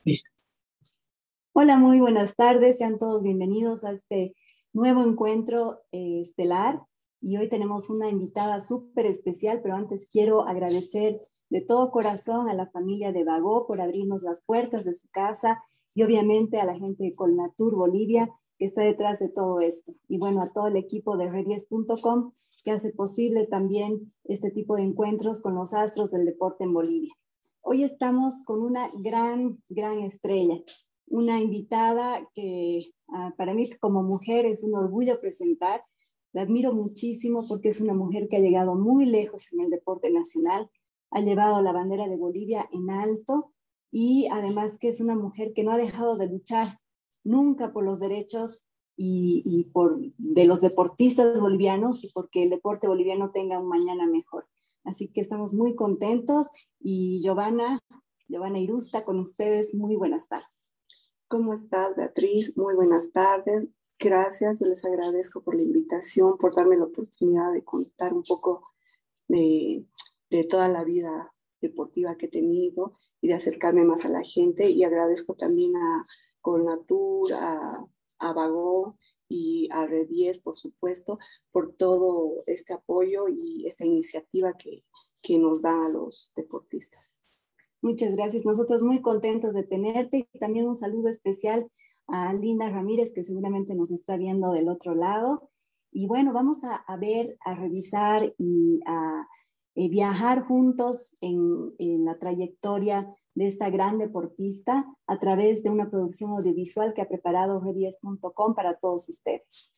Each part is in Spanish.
Listo. Hola, muy buenas tardes. Sean todos bienvenidos a este nuevo encuentro estelar. Y hoy tenemos una invitada súper especial, pero antes quiero agradecer de todo corazón a la familia de Bagó por abrirnos las puertas de su casa y obviamente a la gente de Colnatur Bolivia que está detrás de todo esto. Y bueno, a todo el equipo de Red10.com que hace posible también este tipo de encuentros con los astros del deporte en Bolivia. Hoy estamos con una gran estrella, una invitada que para mí como mujer es un orgullo presentar. La admiro muchísimo porque es una mujer que ha llegado muy lejos en el deporte nacional, ha llevado la bandera de Bolivia en alto y además que es una mujer que no ha dejado de luchar nunca por los derechos de los deportistas bolivianos y porque el deporte boliviano tenga un mañana mejor. Así que estamos muy contentos y Giovanna Irusta con ustedes, muy buenas tardes. ¿Cómo estás, Beatriz? Muy buenas tardes. Gracias, yo les agradezco por la invitación, por darme la oportunidad de contar un poco de toda la vida deportiva que he tenido y de acercarme más a la gente. Y agradezco también a Colnatur, a Bagó y a Red 10, por supuesto, por todo este apoyo y esta iniciativa que nos dan a los deportistas. Muchas gracias. Nosotros muy contentos de tenerte y también un saludo especial a Linda Ramírez, que seguramente nos está viendo del otro lado. Y bueno, vamos a ver, a revisar y a viajar juntos en la trayectoria de esta gran deportista a través de una producción audiovisual que ha preparado Red10.com para todos ustedes.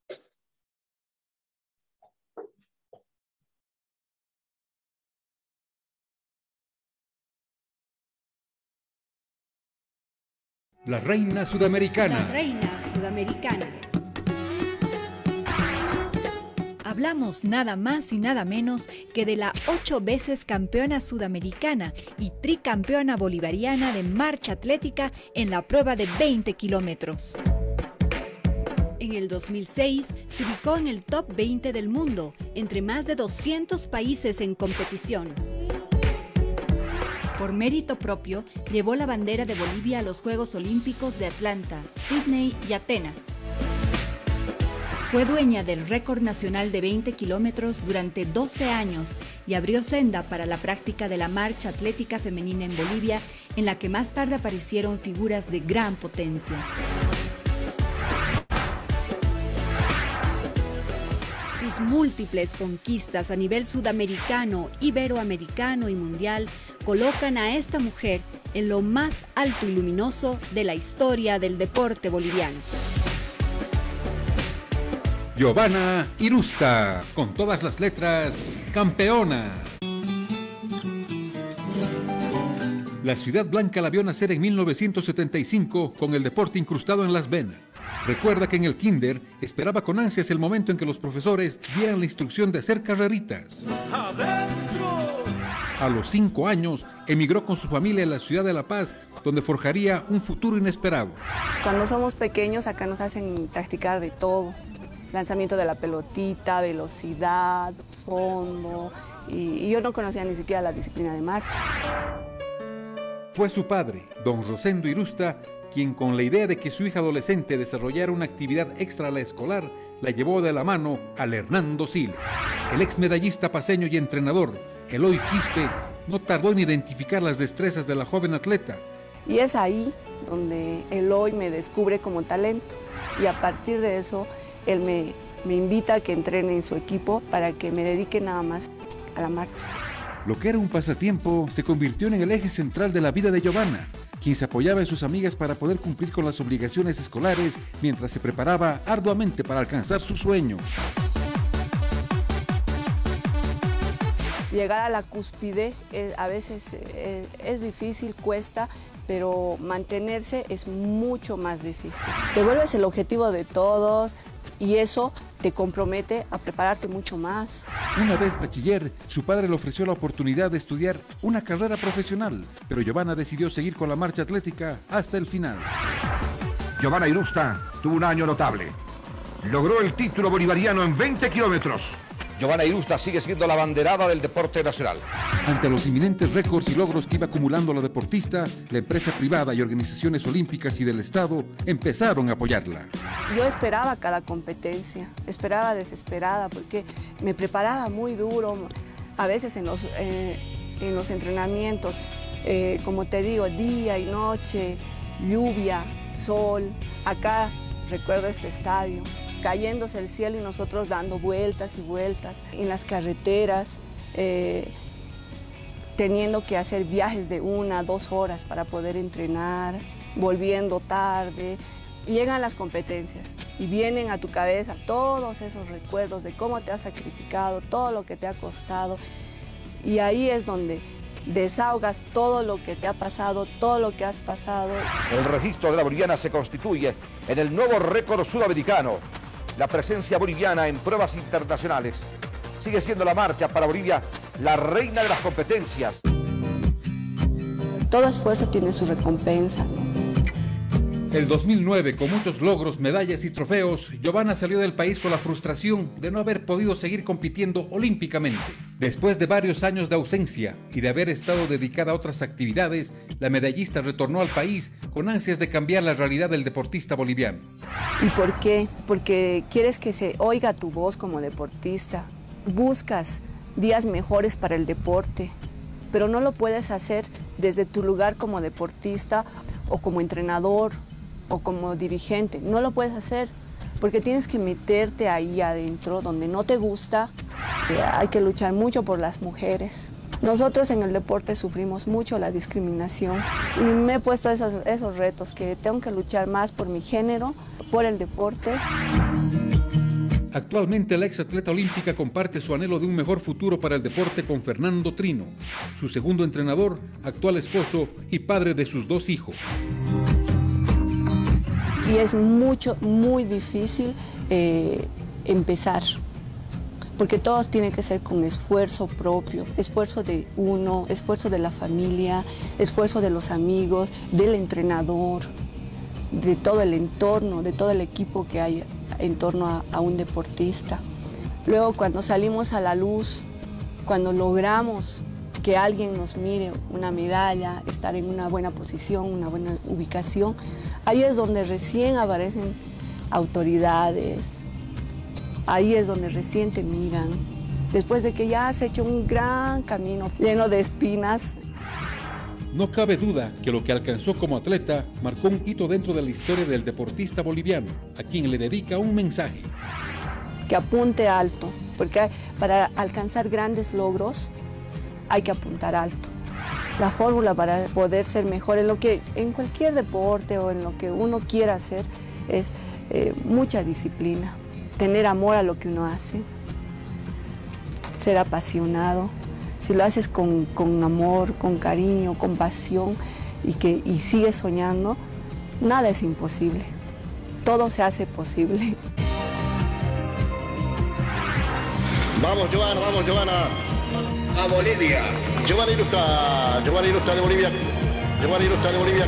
La reina sudamericana. La reina sudamericana. Hablamos nada más y nada menos que de la 8 veces campeona sudamericana y tricampeona bolivariana de marcha atlética en la prueba de 20 kilómetros. En el 2006 se ubicó en el top 20 del mundo, entre más de 200 países en competición. Por mérito propio, llevó la bandera de Bolivia a los Juegos Olímpicos de Atlanta, Sydney y Atenas. Fue dueña del récord nacional de 20 kilómetros durante 12 años y abrió senda para la práctica de la marcha atlética femenina en Bolivia, en la que más tarde aparecieron figuras de gran potencia. Sus múltiples conquistas a nivel sudamericano, iberoamericano y mundial colocan a esta mujer en lo más alto y luminoso de la historia del deporte boliviano. Giovanna Irusta, con todas las letras, campeona. La ciudad blanca la vio nacer en 1975 con el deporte incrustado en las venas. Recuerda que en el kinder esperaba con ansias el momento en que los profesores dieran la instrucción de hacer carreritas. ¡Adentro! A los 5 años emigró con su familia a la ciudad de La Paz, donde forjaría un futuro inesperado. Cuando somos pequeños acá nos hacen practicar de todo. Lanzamiento de la pelotita, velocidad, fondo, y yo no conocía ni siquiera la disciplina de marcha. Fue su padre, don Rosendo Irusta, quien con la idea de que su hija adolescente desarrollara una actividad extra a la escolar, la llevó de la mano al Hernando Siles. El ex medallista paceño y entrenador, Eloy Quispe, no tardó en identificar las destrezas de la joven atleta. Y es ahí donde Eloy me descubre como talento, y a partir de eso él me invita a que entrene en su equipo para que me dedique nada más a la marcha. Lo que era un pasatiempo se convirtió en el eje central de la vida de Giovanna, quien se apoyaba en sus amigas para poder cumplir con las obligaciones escolares mientras se preparaba arduamente para alcanzar su sueño. Llegar a la cúspide a veces es difícil, cuesta, pero mantenerse es mucho más difícil. Te vuelves el objetivo de todos y eso te compromete a prepararte mucho más. Una vez bachiller, su padre le ofreció la oportunidad de estudiar una carrera profesional, pero Giovanna decidió seguir con la marcha atlética hasta el final. Giovanna Irusta tuvo un año notable. Logró el título bolivariano en 20 kilómetros. Giovanna Irusta sigue siendo la banderada del deporte nacional. Ante los inminentes récords y logros que iba acumulando la deportista, la empresa privada y organizaciones olímpicas y del Estado empezaron a apoyarla. Yo esperaba cada competencia, esperaba desesperada porque me preparaba muy duro, a veces en los entrenamientos, como te digo, día y noche, lluvia, sol. Acá recuerdo este estadio, cayéndose el cielo y nosotros dando vueltas y vueltas en las carreteras, teniendo que hacer viajes de 1 a 2 horas para poder entrenar, volviendo tarde. Llegan las competencias y vienen a tu cabeza todos esos recuerdos de cómo te has sacrificado, todo lo que te ha costado, y ahí es donde desahogas todo lo que te ha pasado, todo lo que has pasado. El registro de la boliviana se constituye en el nuevo récord sudamericano. La presencia boliviana en pruebas internacionales sigue siendo la marcha para Bolivia la reina de las competencias. Todo esfuerzo tiene su recompensa. El 2009, con muchos logros, medallas y trofeos, Giovanna salió del país con la frustración de no haber podido seguir compitiendo olímpicamente. Después de varios años de ausencia y de haber estado dedicada a otras actividades, la medallista retornó al país con ansias de cambiar la realidad del deportista boliviano. ¿Y por qué? Porque quieres que se oiga tu voz como deportista. Buscas días mejores para el deporte, pero no lo puedes hacer desde tu lugar como deportista o como entrenador o como dirigente. No lo puedes hacer porque tienes que meterte ahí adentro donde no te gusta. Hay que luchar mucho por las mujeres. Nosotros en el deporte sufrimos mucho la discriminación y me he puesto esos retos, que tengo que luchar más por mi género, por el deporte. Actualmente la exatleta olímpica comparte su anhelo de un mejor futuro para el deporte con Fernando Trino, su segundo entrenador, actual esposo y padre de sus 2 hijos. Y es muy difícil empezar, porque todo tiene que ser con esfuerzo propio, esfuerzo de uno, esfuerzo de la familia, esfuerzo de los amigos, del entrenador, de todo el entorno, de todo el equipo que hay en torno a un deportista. Luego, cuando salimos a la luz, cuando logramos que alguien nos mire una medalla, estar en una buena posición, una buena ubicación, ahí es donde recién aparecen autoridades, ahí es donde recién te miran, después de que ya has hecho un gran camino lleno de espinas. No cabe duda que lo que alcanzó como atleta marcó un hito dentro de la historia del deportista boliviano, a quien le dedica un mensaje. Que apunte alto, porque para alcanzar grandes logros hay que apuntar alto. La fórmula para poder ser mejor en cualquier deporte o en lo que uno quiera hacer es mucha disciplina, tener amor a lo que uno hace, ser apasionado. Si lo haces con amor, con cariño, con pasión y sigues soñando, nada es imposible. Todo se hace posible. Vamos, Giovanna, vamos, Giovanna. A Bolivia. Giovanna Irusta de Bolivia. Giovanna Irusta de Bolivia.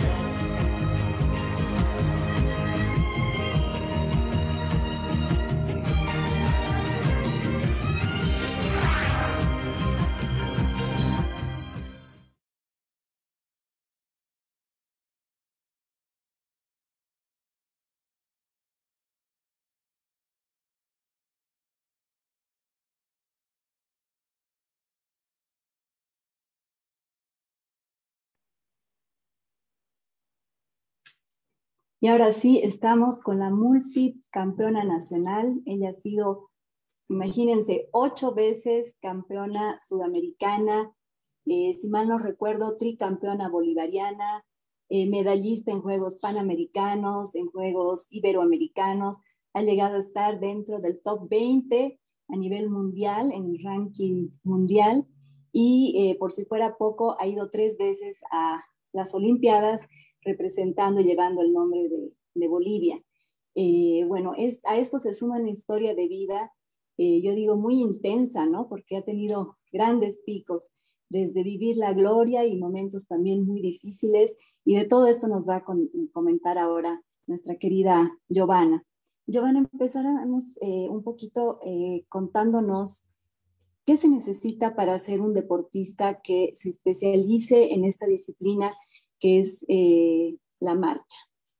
Y ahora sí, estamos con la multicampeona nacional. Ella ha sido, imagínense, 8 veces campeona sudamericana, si mal no recuerdo, tricampeona bolivariana, medallista en Juegos Panamericanos, en Juegos Iberoamericanos. Ha llegado a estar dentro del top 20 a nivel mundial, en el ranking mundial. Y por si fuera poco, ha ido 3 veces a las Olimpiadas, representando y llevando el nombre de Bolivia. Bueno, a esto se suma una historia de vida, yo digo muy intensa, ¿no? Porque ha tenido grandes picos, desde vivir la gloria y momentos también muy difíciles, y de todo esto nos va a comentar ahora nuestra querida Giovanna. Giovanna, empezáramos un poquito contándonos qué se necesita para ser un deportista que se especialice en esta disciplina que es la marcha.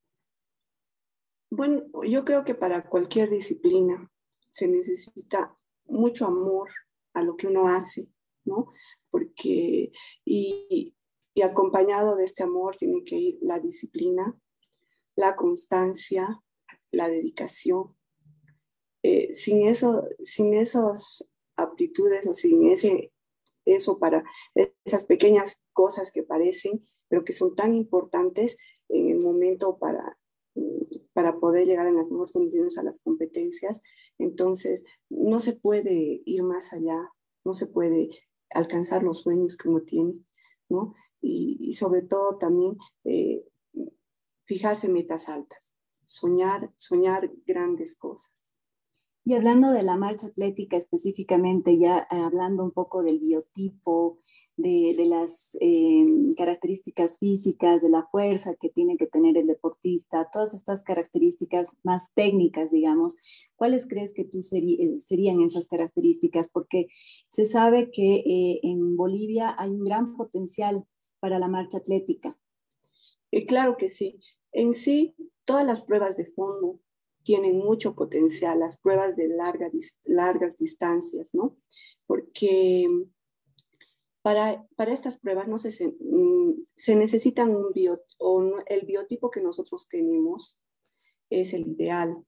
Bueno, yo creo que para cualquier disciplina se necesita mucho amor a lo que uno hace, ¿no? Porque, y acompañado de este amor tiene que ir la disciplina, la constancia, la dedicación. Sin esas aptitudes o sin eso para esas pequeñas cosas que parecen, pero que son tan importantes en el momento para poder llegar en las mejores condiciones a las competencias, entonces no se puede ir más allá, no se puede alcanzar los sueños que uno tiene, ¿no? Y sobre todo también fijarse metas altas, soñar grandes cosas. Y hablando de la marcha atlética específicamente, ya hablando un poco del biotipo, de las características físicas, de la fuerza que tiene que tener el deportista, todas estas características más técnicas, digamos, ¿cuáles crees que tú serían esas características? Porque se sabe que en Bolivia hay un gran potencial para la marcha atlética. Claro que sí. En sí, todas las pruebas de fondo tienen mucho potencial, las pruebas de largas distancias, ¿no? Porque para estas pruebas no se necesitan el biotipo que nosotros tenemos es el ideal.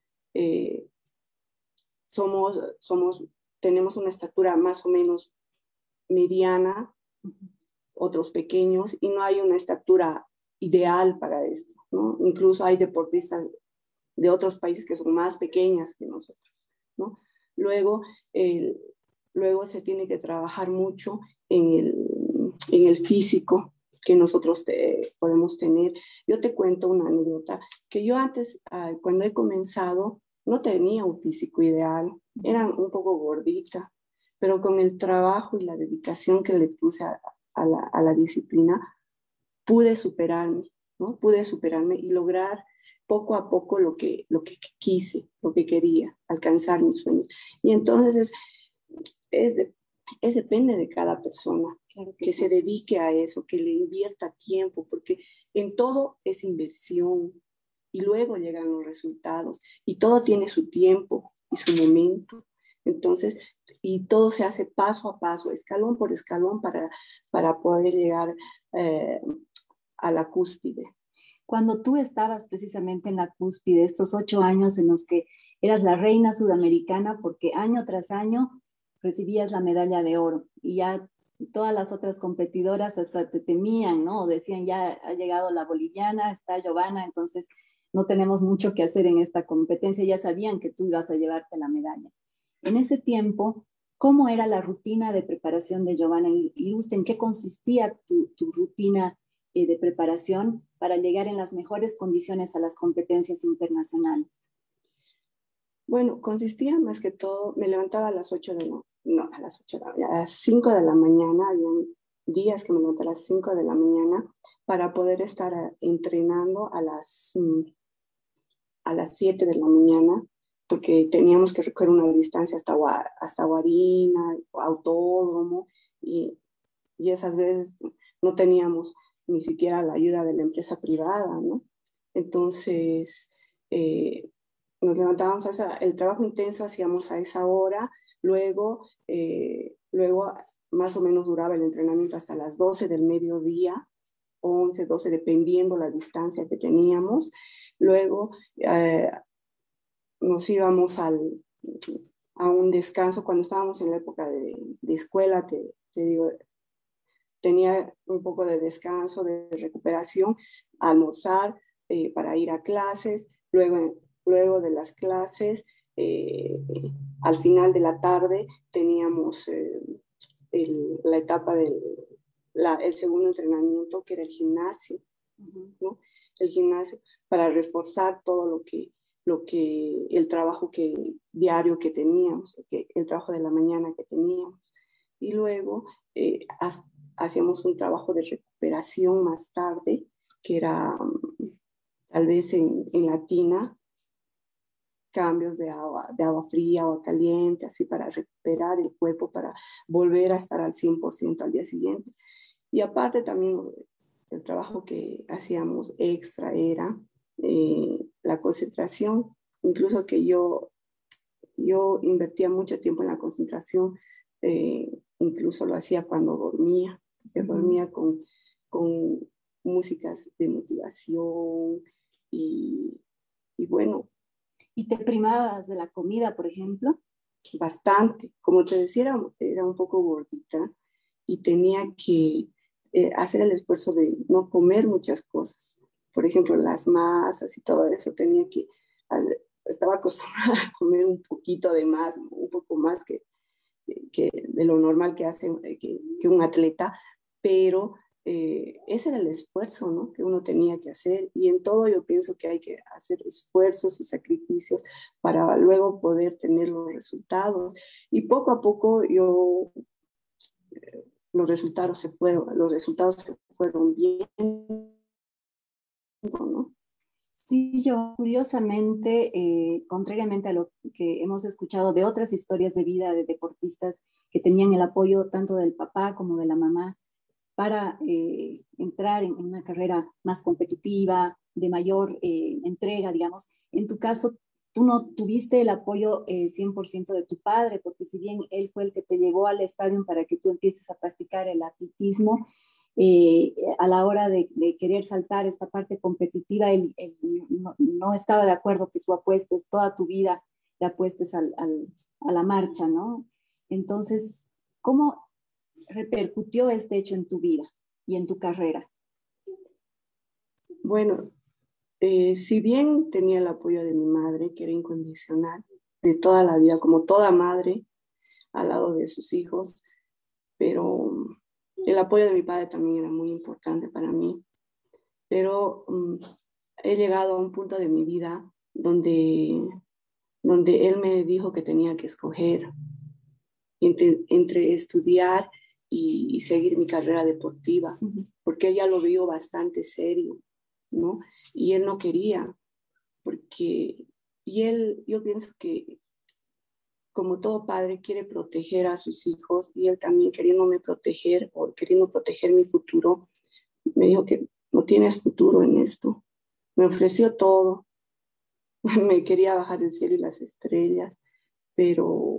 Tenemos una estatura más o menos mediana, otros pequeños, y no hay una estatura ideal para esto, ¿no? Incluso hay deportistas de otros países que son más pequeñas que nosotros, ¿no? Luego se tiene que trabajar mucho en el físico que nosotros podemos tener. Yo te cuento una anécdota, que yo antes, cuando he comenzado, no tenía un físico ideal, era un poco gordita, pero con el trabajo y la dedicación que le puse a la disciplina, pude superarme, ¿no? Pude superarme y lograr poco a poco lo que quise, lo que quería, alcanzar mis sueños. Y entonces depende de cada persona, claro que se dedique a eso, que le invierta tiempo, porque en todo es inversión y luego llegan los resultados y todo tiene su tiempo y su momento. Entonces, y todo se hace paso a paso, escalón por escalón para poder llegar a la cúspide. Cuando tú estabas precisamente en la cúspide, estos 8 años en los que eras la reina sudamericana, porque año tras año recibías la medalla de oro y ya todas las otras competidoras hasta te temían, ¿no? O decían, ya ha llegado la boliviana, está Giovanna, entonces no tenemos mucho que hacer en esta competencia, ya sabían que tú ibas a llevarte la medalla. En ese tiempo, ¿cómo era la rutina de preparación de Giovanna? ¿En qué consistía tu rutina de preparación para llegar en las mejores condiciones a las competencias internacionales? Bueno, consistía más que todo, me levantaba a las 5 de la mañana, habían días que me levantaba a las 5 de la mañana para poder estar entrenando a las 7 de la mañana, porque teníamos que recorrer una distancia hasta Guarina, autódromo, y esas veces no teníamos ni siquiera la ayuda de la empresa privada, ¿no? Entonces, nos levantábamos el trabajo intenso hacíamos a esa hora, luego más o menos duraba el entrenamiento hasta las 12 del mediodía, 11, 12, dependiendo la distancia que teníamos. Luego nos íbamos a un descanso cuando estábamos en la época de escuela, te digo, tenía un poco de descanso, de recuperación, almorzar para ir a clases, luego de las clases, al final de la tarde teníamos la etapa del el segundo entrenamiento, que era el gimnasio, ¿no? El gimnasio para reforzar todo el trabajo diario que teníamos, el trabajo de la mañana que teníamos. Y luego hacíamos un trabajo de recuperación más tarde, que era tal vez en Latina, cambios de agua fría, agua caliente, así para recuperar el cuerpo, para volver a estar al 100% al día siguiente. Y aparte también el trabajo que hacíamos extra era la concentración, incluso que yo invertía mucho tiempo en la concentración, incluso lo hacía cuando dormía. Yo dormía con músicas de motivación y bueno. ¿Y te primabas de la comida, por ejemplo? Bastante. Como te decía, era un poco gordita y tenía que hacer el esfuerzo de no comer muchas cosas. Por ejemplo, las masas y todo eso, estaba acostumbrada a comer un poquito de más, un poco más que de lo normal que hace que un atleta, pero ese era el esfuerzo, ¿no?, que uno tenía que hacer, y en todo yo pienso que hay que hacer esfuerzos y sacrificios para luego poder tener los resultados, y poco a poco los resultados se fueron viendo, ¿no? Sí, yo curiosamente, contrariamente a lo que hemos escuchado de otras historias de vida de deportistas que tenían el apoyo tanto del papá como de la mamá para entrar en una carrera más competitiva, de mayor entrega, digamos. En tu caso, tú no tuviste el apoyo 100% de tu padre, porque si bien él fue el que te llevó al estadio para que tú empieces a practicar el atletismo, a la hora de querer saltar esta parte competitiva, él no estaba de acuerdo que tú apuestes toda tu vida, le apuestes a la marcha, ¿no? Entonces, ¿cómo repercutió este hecho en tu vida y en tu carrera? Bueno, si bien tenía el apoyo de mi madre, que era incondicional, de toda la vida, como toda madre, al lado de sus hijos, pero el apoyo de mi padre también era muy importante para mí. Pero he llegado a un punto de mi vida donde él me dijo que tenía que escoger entre estudiar y seguir mi carrera deportiva, porque él ya lo vio bastante serio, ¿no? Y él no quería, yo pienso que como todo padre quiere proteger a sus hijos, y él también queriéndome proteger o queriendo proteger mi futuro, me dijo que no tienes futuro en esto. Me ofreció todo, me quería bajar del cielo y las estrellas, pero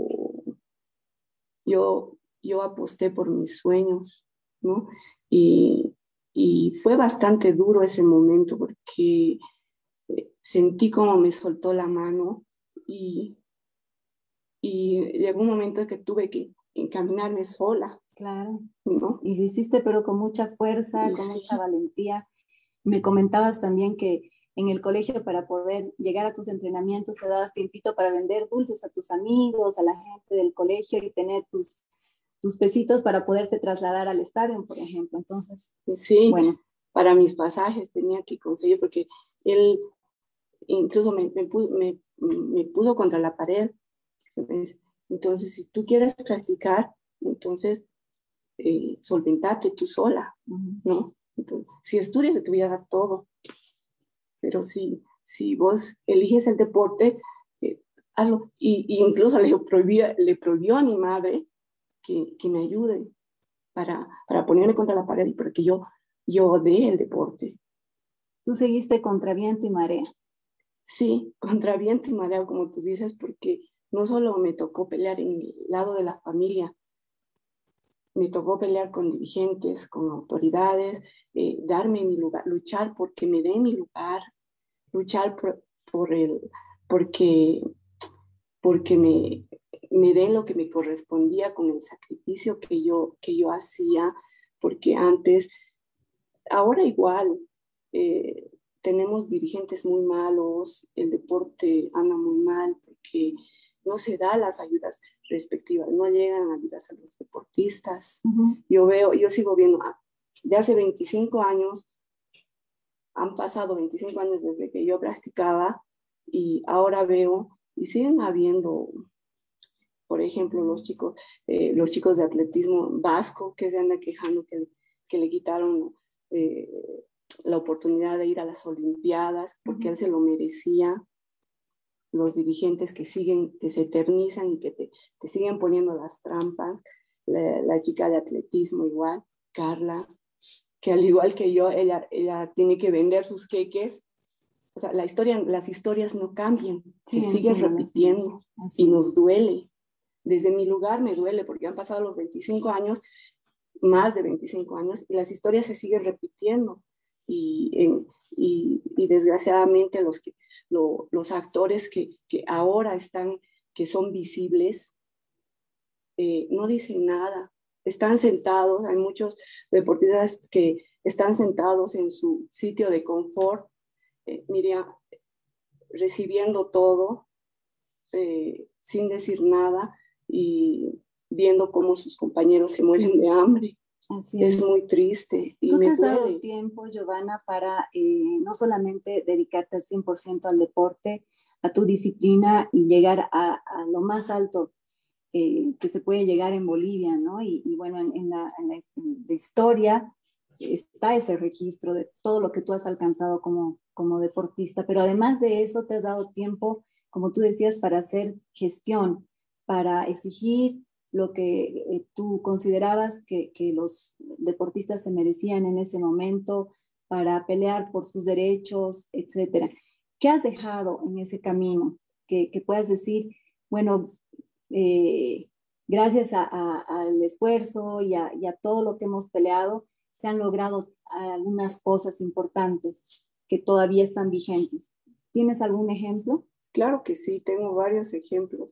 yo aposté por mis sueños, ¿no? Y fue bastante duro ese momento, porque sentí como me soltó la mano, y llegó un momento en que tuve que encaminarme sola. Claro, ¿no? Y lo hiciste pero con mucha fuerza, con mucha valentía. Me comentabas también que en el colegio, para poder llegar a tus entrenamientos, te dabas tiempito para vender dulces a tus amigos, a la gente del colegio, y tener tus pesitos para poderte trasladar al estadio, por ejemplo. Entonces, sí, bueno. Para mis pasajes tenía que conseguir, porque él incluso me puso contra la pared. Entonces, si tú quieres practicar, entonces solventate tú sola, ¿no? Entonces, si estudias, te voy a dar todo. Pero si vos eliges el deporte, hazlo. Y incluso le prohibió a mi madre que me ayude para ponerme contra la pared, y porque yo odié el deporte. Tú seguiste contra viento y marea. Sí, contra viento y marea, como tú dices, porque no solo me tocó pelear en el lado de la familia, me tocó pelear con dirigentes, con autoridades, darme mi lugar, luchar porque me den mi lugar, luchar porque me den lo que me correspondía con el sacrificio que yo hacía, porque antes, ahora igual, tenemos dirigentes muy malos, el deporte anda muy mal porque no se da las ayudas respectivas, no llegan ayudas a los deportistas. Yo sigo viendo, de hace 25 años, han pasado 25 años desde que yo practicaba, y ahora veo, y siguen habiendo, por ejemplo, los chicos de atletismo vasco que se andan quejando que le quitaron la oportunidad de ir a las Olimpiadas porque él se lo merecía. los dirigentes que siguen, que se eternizan y que te siguen poniendo las trampas. La chica de atletismo igual, Carla, que al igual que yo, ella tiene que vender sus queques. O sea, las historias no cambian, Sí, se sigue repitiendo y nos duele. Desde mi lugar me duele porque han pasado los 25 años, más de 25 años, y las historias se siguen repitiendo. Y desgraciadamente los actores que ahora están, que son visibles, no dicen nada. Están sentados, hay muchos deportistas que están sentados en su sitio de confort, Miriam, recibiendo todo, sin decir nada y viendo cómo sus compañeros se mueren de hambre. Así es. Es muy triste. Y ¿Tú te me has dado duele. tiempo, Giovanna, para no solamente dedicarte al 100% al deporte, a tu disciplina y llegar a lo más alto que se puede llegar en Bolivia, ¿no? Y bueno, en la historia está ese registro de todo lo que tú has alcanzado como deportista, pero además de eso te has dado tiempo, como tú decías, para hacer gestión, para exigir lo que tú considerabas que los deportistas se merecían en ese momento, para pelear por sus derechos, etcétera. ¿Qué has dejado en ese camino? Que puedas decir, bueno, gracias al esfuerzo y a todo lo que hemos peleado, se han logrado algunas cosas importantes que todavía están vigentes. ¿Tienes algún ejemplo? Claro que sí, tengo varios ejemplos.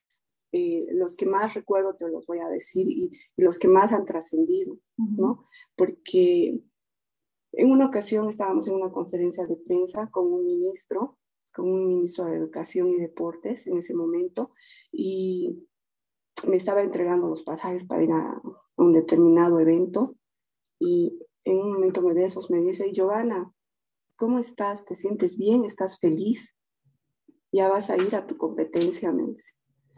Los que más recuerdo te los voy a decir y los que más han trascendido, ¿no? Porque en una ocasión estábamos en una conferencia de prensa con un ministro de Educación y Deportes en ese momento, y me estaba entregando los pasajes para ir a un determinado evento, y en un momento de esos me dice: Giovanna, ¿cómo estás? ¿Te sientes bien? ¿Estás feliz? Ya vas a ir a tu competencia, me dice.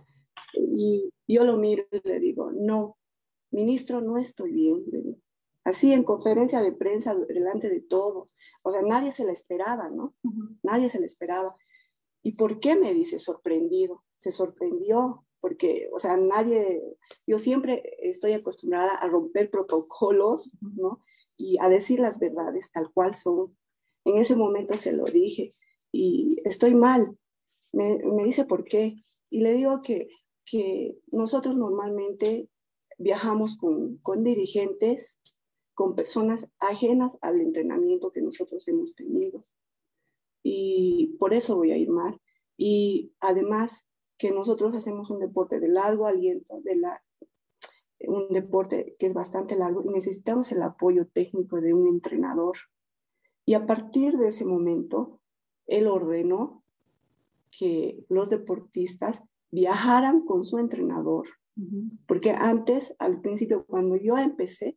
Y yo lo miro y le digo: no, ministro, no estoy bien. Así en conferencia de prensa, delante de todos. O sea, nadie se la esperaba, ¿no? Nadie se la esperaba. ¿Y por qué? Me dice, sorprendido. Se sorprendió porque, o sea, yo siempre estoy acostumbrada a romper protocolos, ¿no? Y a decir las verdades tal cual son. En ese momento se lo dije y estoy mal. Me dice, ¿por qué? Y le digo que nosotros normalmente viajamos con dirigentes, con personas ajenas al entrenamiento que nosotros hemos tenido. Y por eso voy a ir mal. Y además que nosotros hacemos un deporte de largo aliento, un deporte que es bastante largo, y necesitamos el apoyo técnico de un entrenador. Y a partir de ese momento, él ordenó que los deportistas viajaran con su entrenador. Porque antes, al principio, cuando yo empecé,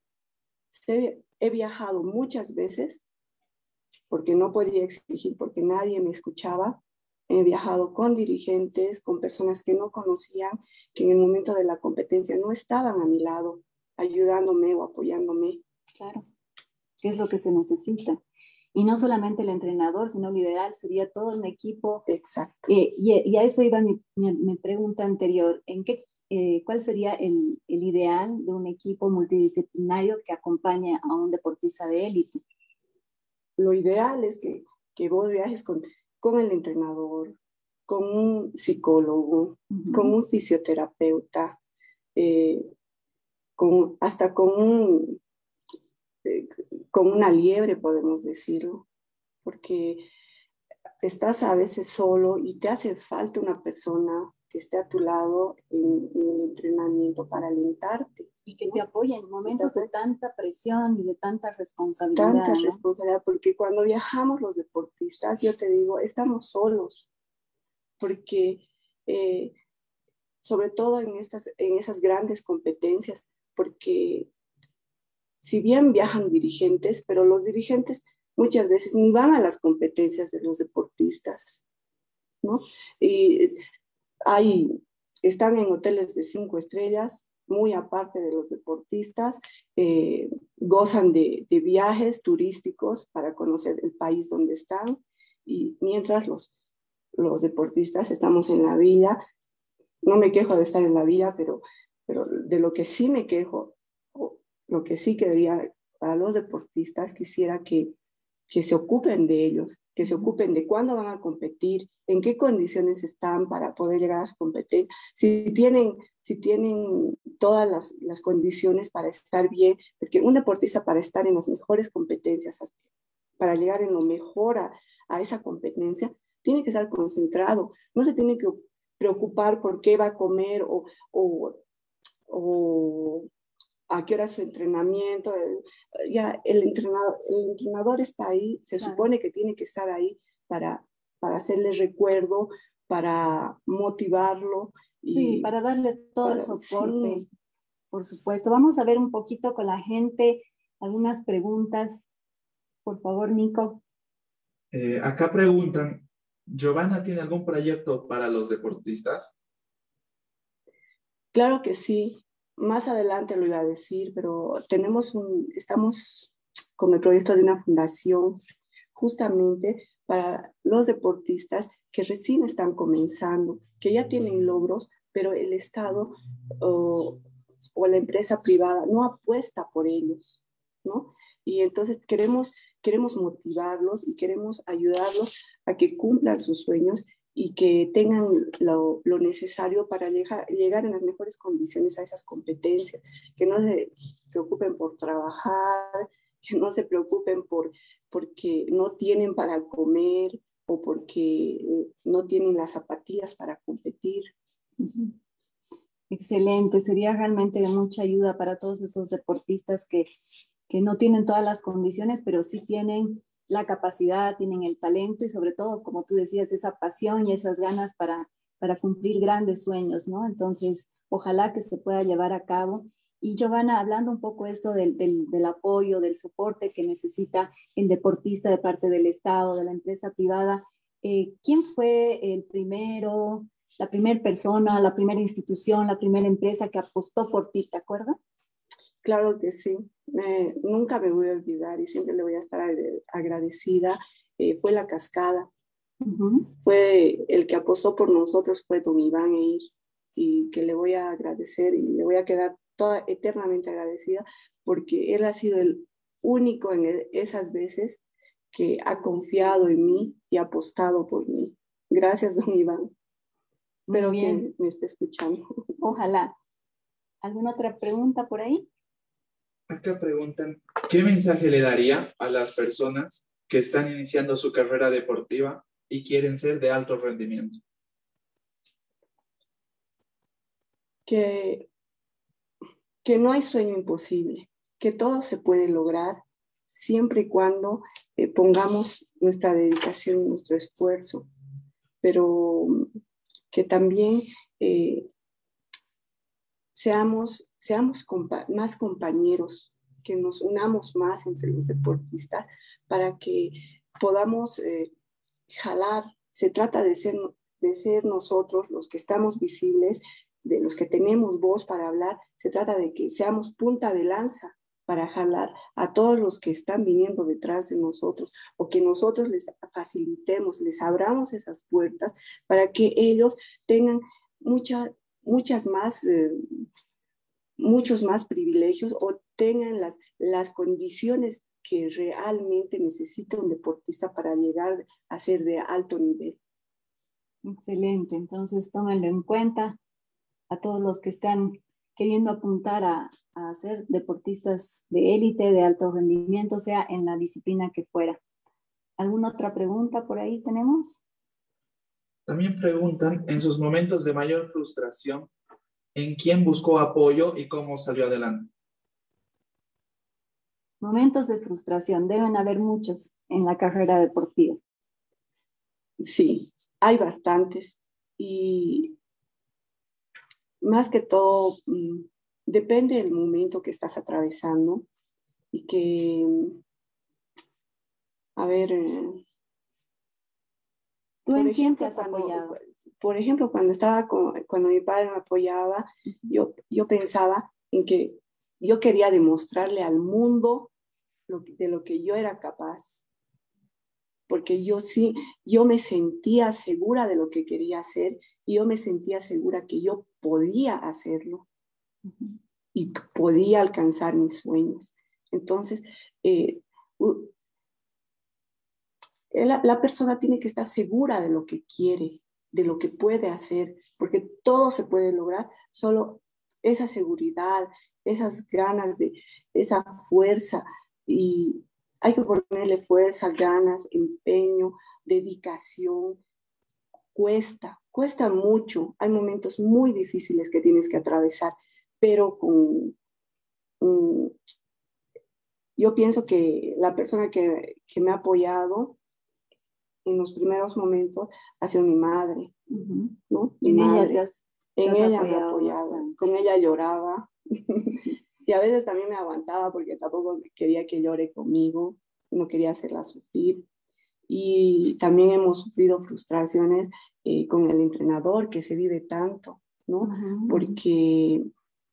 he viajado muchas veces porque no podía exigir, porque nadie me escuchaba. He viajado con dirigentes, con personas que no conocían, que en el momento de la competencia no estaban a mi lado, ayudándome o apoyándome. Claro, ¿qué es lo que se necesita? Y no solamente el entrenador, sino lo ideal sería todo un equipo. Exacto. Y a eso iba mi pregunta anterior. ¿Cuál sería el ideal de un equipo multidisciplinario que acompañe a un deportista de élite? Lo ideal es que vos viajes con el entrenador, con un psicólogo, con un fisioterapeuta, hasta con una liebre, podemos decirlo, porque estás a veces solo y te hace falta una persona que esté a tu lado en el entrenamiento para alentarte. Y que te apoye en momentos de tanta presión y de tanta responsabilidad. Tanta responsabilidad, porque cuando viajamos los deportistas, yo te digo, estamos solos, porque sobre todo en esas grandes competencias, porque si bien viajan dirigentes, pero los dirigentes muchas veces ni van a las competencias de los deportistas, ¿no? Y están en hoteles de 5 estrellas, muy aparte de los deportistas, gozan de viajes turísticos para conocer el país donde están, y mientras los deportistas estamos en la villa. No me quejo de estar en la villa, pero de lo que sí me quejo, o lo que sí quería para los deportistas, quisiera que se ocupen de ellos, que se ocupen de cuándo van a competir, en qué condiciones están para poder llegar a su competencia, si tienen todas las condiciones para estar bien, porque un deportista para estar en las mejores competencias, para llegar en lo mejor a esa competencia, tiene que estar concentrado, no se tiene que preocupar por qué va a comer o a qué hora es su entrenamiento. Ya el entrenador está ahí, se supone que tiene que estar ahí para hacerle recuerdo, para motivarlo. Sí, para darle todo el soporte, sí. Por supuesto. Vamos a ver un poquito con la gente, algunas preguntas. Por favor, Nico. Acá preguntan, ¿Giovanna tiene algún proyecto para los deportistas? Claro que sí. Más adelante lo iba a decir, pero estamos con el proyecto de una fundación justamente para los deportistas que recién están comenzando, que ya tienen logros, pero el Estado o la empresa privada no apuesta por ellos, ¿no? Y entonces queremos motivarlos y queremos ayudarlos a que cumplan sus sueños y que tengan lo necesario para llegar en las mejores condiciones a esas competencias, que no se preocupen por trabajar, que no se preocupen porque no tienen para comer o porque no tienen las zapatillas para competir. Excelente, sería realmente de mucha ayuda para todos esos deportistas que no tienen todas las condiciones, pero sí tienen la capacidad, tienen el talento y sobre todo, como tú decías, esa pasión y esas ganas para cumplir grandes sueños, ¿no? Entonces, ojalá que se pueda llevar a cabo. Y Giovanna, hablando un poco esto del apoyo, del soporte que necesita el deportista de parte del Estado, de la empresa privada, ¿quién fue el primero, la primera persona, la primera institución, la primera empresa que apostó por ti? ¿Te acuerdas? Claro que sí. Nunca me voy a olvidar y siempre le voy a estar agradecida. Fue La Cascada. Fue el que apostó por nosotros, fue don Iván Eir, y que le voy a agradecer y le voy a quedar eternamente agradecida porque él ha sido el único en esas veces que ha confiado en mí y ha apostado por mí. Gracias, don Iván. Espero que me esté escuchando. Ojalá. ¿Alguna otra pregunta por ahí? Acá preguntan, ¿qué mensaje le daría a las personas que están iniciando su carrera deportiva y quieren ser de alto rendimiento? Que no hay sueño imposible, que todo se puede lograr siempre y cuando pongamos nuestra dedicación y nuestro esfuerzo, pero que también seamos más compañeros, que nos unamos más entre los deportistas para que podamos jalar. Se trata de ser nosotros los que estamos visibles, de los que tenemos voz para hablar. Se trata de que seamos punta de lanza para jalar a todos los que están viniendo detrás de nosotros, o que nosotros les facilitemos, les abramos esas puertas para que ellos tengan muchos más privilegios o tengan las condiciones que realmente necesita un deportista para llegar a ser de alto nivel. Excelente, entonces tómenlo en cuenta a todos los que están queriendo apuntar a ser deportistas de élite, de alto rendimiento, sea en la disciplina que fuera. ¿Alguna otra pregunta por ahí tenemos? También preguntan, en sus momentos de mayor frustración, ¿en quién buscó apoyo y cómo salió adelante? Momentos de frustración, deben haber muchos en la carrera deportiva. Sí, hay bastantes y más que todo depende del momento que estás atravesando y que, a ver... ¿Tú en quién te has apoyado? Por ejemplo, cuando mi padre me apoyaba, yo pensaba en que yo quería demostrarle al mundo de lo que yo era capaz. porque yo me sentía segura de lo que quería hacer y yo me sentía segura que yo podía hacerlo y podía alcanzar mis sueños. Entonces, la persona tiene que estar segura de lo que quiere, de lo que puede hacer, porque todo se puede lograr, solo esa seguridad, esas ganas, esa fuerza, y hay que ponerle fuerza, ganas, empeño, dedicación. Cuesta mucho, hay momentos muy difíciles que tienes que atravesar, pero yo pienso que la persona que me ha apoyado en los primeros momentos ha sido mi madre, ¿no? Mi madre. En ella me ha apoyado, con ella lloraba y a veces también me aguantaba porque tampoco quería que llore conmigo, no quería hacerla sufrir. Y también hemos sufrido frustraciones con el entrenador, que se vive tanto, ¿no? Porque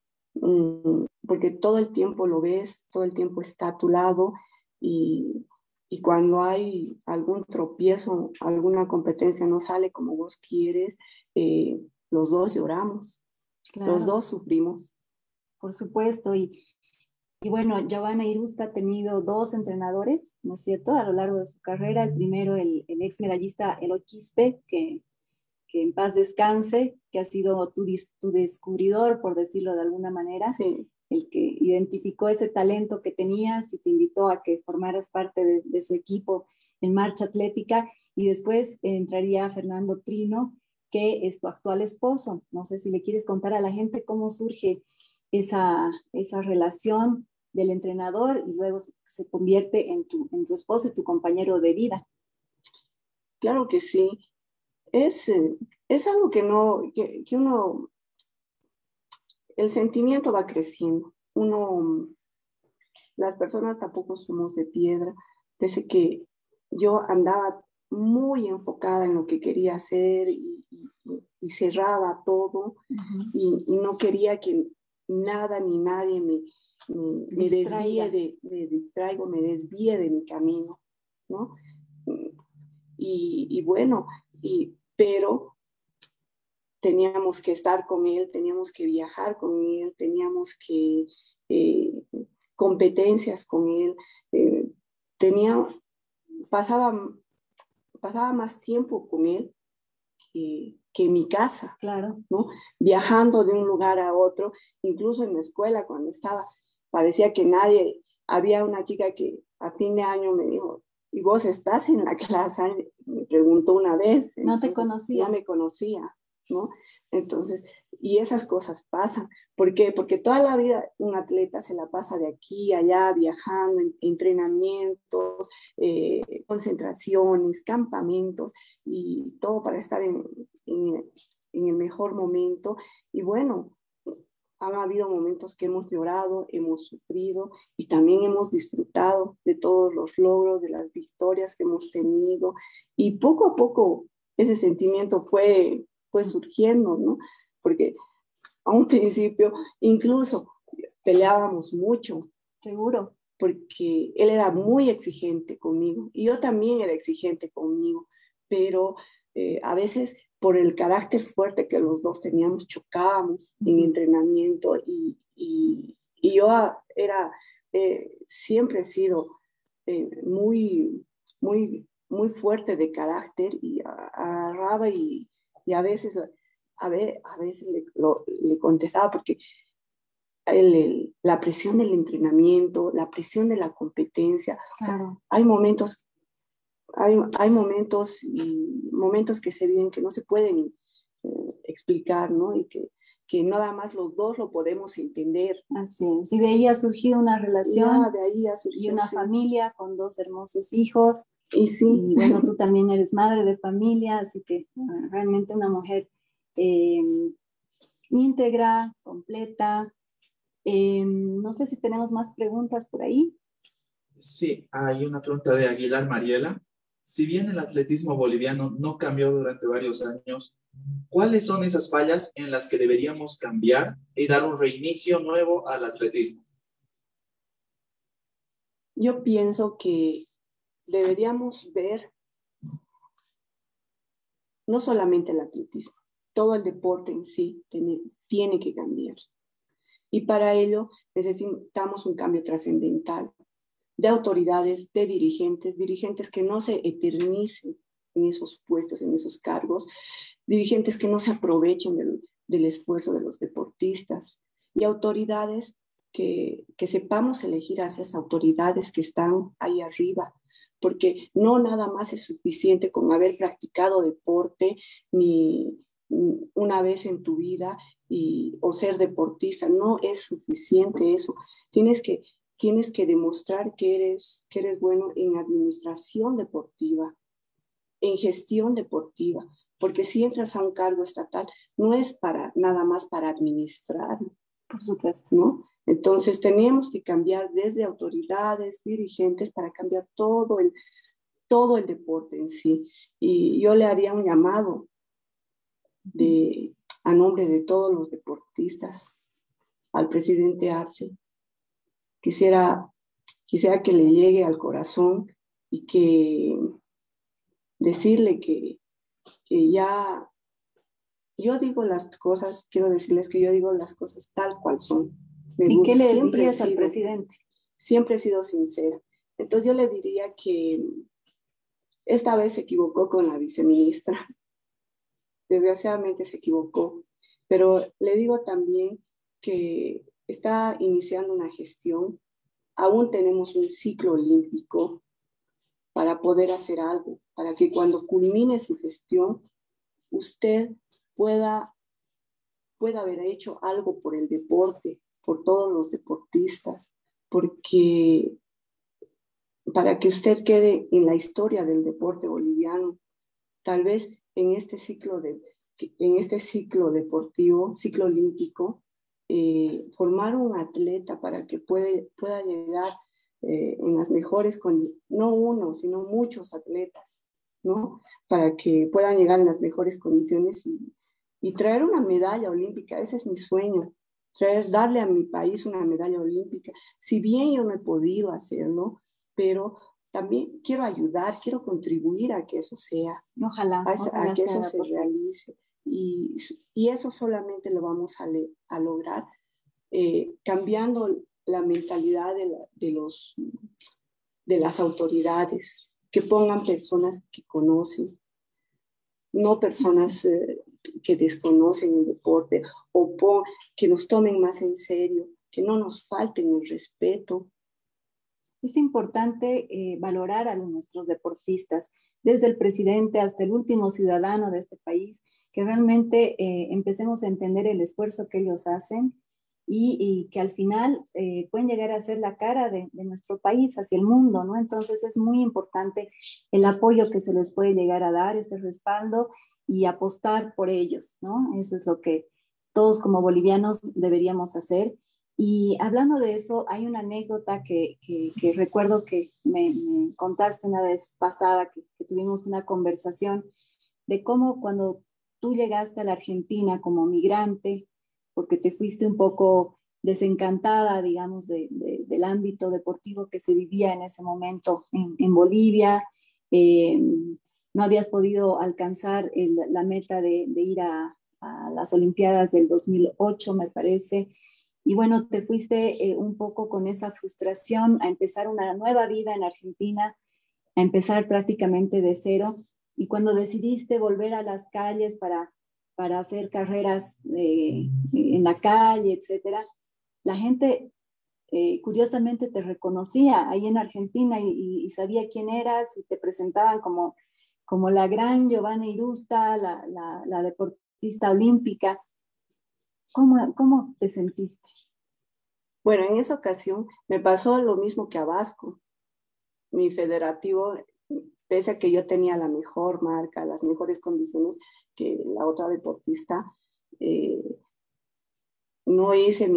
todo el tiempo lo ves, todo el tiempo está a tu lado y cuando hay algún tropiezo, alguna competencia no sale como vos quieres, los dos lloramos, claro. Los dos sufrimos. Por supuesto, y bueno, Giovanna Irusta ha tenido 2 entrenadores, ¿no es cierto?, a lo largo de su carrera. El primero, el ex medallista Eloy Quispe, que en paz descanse, que ha sido tu descubridor, por decirlo de alguna manera, sí. El que identificó ese talento que tenías y te invitó a que formaras parte de su equipo en marcha atlética. Y después entraría Fernando Trino, que es tu actual esposo. No sé si le quieres contar a la gente cómo surge esa relación del entrenador y luego se convierte en tu esposo y tu compañero de vida. Claro que sí. Es algo que uno, el sentimiento va creciendo. Las personas tampoco somos de piedra. Desde que yo andaba muy enfocada en lo que quería hacer y cerrada todo, y no quería que nada ni nadie me desvíe de mi camino, ¿no? Pero teníamos que estar con él, teníamos que viajar con él, teníamos que competencias con él, pasaba más tiempo con él que en mi casa, claro, ¿no? Viajando de un lugar a otro, incluso en la escuela cuando parecía que había una chica que a fin de año me dijo, ¿y vos estás en la clase? Me preguntó una vez. No te conocía. No me conocía, ¿no? Entonces, y esas cosas pasan. ¿Por qué? Porque toda la vida un atleta se la pasa de aquí a allá, viajando, entrenamientos, concentraciones, campamentos, y todo para estar en el mejor momento. Y bueno, han habido momentos que hemos llorado, hemos sufrido y también hemos disfrutado de todos los logros, de las victorias que hemos tenido. Y poco a poco ese sentimiento fue surgiendo, ¿no? Porque a un principio incluso peleábamos mucho. Seguro. Porque él era muy exigente conmigo y yo también era exigente conmigo, pero a veces por el carácter fuerte que los dos teníamos, chocábamos en entrenamiento y yo siempre he sido muy, muy, muy fuerte de carácter y agarraba y a veces le contestaba porque la presión del entrenamiento, la presión de la competencia, claro. O sea, hay momentos que se viven que no se pueden explicar, ¿no? Y que nada más los dos lo podemos entender. Así es. Y de ahí ha surgido una relación, de ahí ha surgido, y una familia con 2 hermosos hijos. Y sí. Y bueno, tú también eres madre de familia, así que realmente una mujer íntegra, completa. No sé si tenemos más preguntas por ahí. Sí, hay una pregunta de Aguilar Mariela. Si bien el atletismo boliviano no cambió durante varios años, ¿cuáles son esas fallas en las que deberíamos cambiar y dar un reinicio nuevo al atletismo? Yo pienso que deberíamos ver no solamente el atletismo, todo el deporte en sí tiene que cambiar. Y para ello necesitamos un cambio trascendental de autoridades, de dirigentes que no se eternicen en esos puestos, en esos cargos, dirigentes que no se aprovechen del esfuerzo de los deportistas y autoridades que sepamos elegir a esas autoridades que están ahí arriba, porque no nada más es suficiente con haber practicado deporte ni una vez en tu vida o ser deportista, no es suficiente eso. Tienes que demostrar que eres bueno en administración deportiva, en gestión deportiva, porque si entras a un cargo estatal no es nada más para administrar, Por supuesto. ¿no? Entonces tenemos que cambiar desde autoridades, dirigentes, para cambiar todo el deporte en sí. Y yo le haría un llamado a nombre de todos los deportistas al presidente Arce. Quisiera que le llegue al corazón y que decirle que ya, yo digo las cosas, quiero decirles que yo digo las cosas tal cual son. ¿Y qué le dirías al presidente? Siempre he sido sincera. Entonces yo le diría que esta vez se equivocó con la viceministra. Desgraciadamente se equivocó. Pero le digo también que está iniciando una gestión. Aún tenemos un ciclo olímpico para poder hacer algo, para que cuando culmine su gestión, usted pueda haber hecho algo por el deporte, por todos los deportistas, porque para que usted quede en la historia del deporte boliviano, tal vez en este ciclo deportivo, ciclo olímpico, formar un atleta para que pueda llegar en las mejores condiciones, no uno, sino muchos atletas, ¿no? Para que puedan llegar en las mejores condiciones y traer una medalla olímpica. Ese es mi sueño, darle a mi país una medalla olímpica. Si bien yo no he podido hacerlo, pero también quiero ayudar, quiero contribuir a que eso sea. Ojalá A que eso sea se posible. realice. Y eso solamente lo vamos a lograr cambiando la mentalidad de las autoridades, que pongan personas que conocen, no personas que desconocen el deporte, o que nos tomen más en serio, que no nos falten el respeto. Es importante valorar a nuestros deportistas, desde el presidente hasta el último ciudadano de este país, que realmente empecemos a entender el esfuerzo que ellos hacen y que al final pueden llegar a ser la cara de nuestro país hacia el mundo, ¿no? Entonces es muy importante el apoyo que se les puede llegar a dar, ese respaldo y apostar por ellos, ¿no? Eso es lo que todos como bolivianos deberíamos hacer. Y hablando de eso, hay una anécdota que recuerdo que me contaste una vez pasada, que tuvimos una conversación de cómo cuando tú llegaste a la Argentina como migrante, porque te fuiste un poco desencantada, digamos, del ámbito deportivo que se vivía en ese momento en Bolivia, no habías podido alcanzar la meta de ir a las Olimpiadas del 2008, me parece. Y bueno, te fuiste un poco con esa frustración a empezar una nueva vida en Argentina, a empezar prácticamente de cero. Y cuando decidiste volver a las calles para hacer carreras en la calle, etcétera, la gente curiosamente te reconocía ahí en Argentina y sabía quién eras y te presentaban como la gran Giovanna Irusta, la deportista olímpica. ¿Cómo te sentiste? Bueno, en esa ocasión me pasó lo mismo que a Vasco. Mi federativo, pese a que yo tenía la mejor marca, las mejores condiciones que la otra deportista, no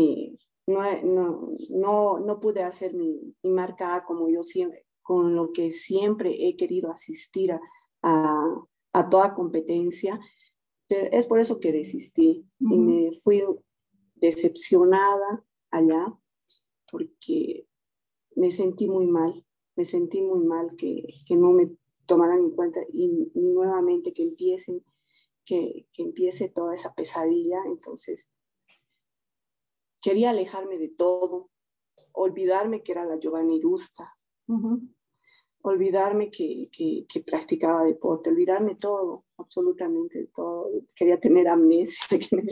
pude hacer mi marca A como yo siempre, con lo que siempre he querido asistir a toda competencia. Pero es por eso que desistí y me fui decepcionada allá porque me sentí muy mal que no me tomaran en cuenta y nuevamente que empiecen que empiece toda esa pesadilla. Entonces, quería alejarme de todo, olvidarme que era la Giovanna Irusta, olvidarme que practicaba deporte, olvidarme todo, absolutamente todo. Quería tener amnesia,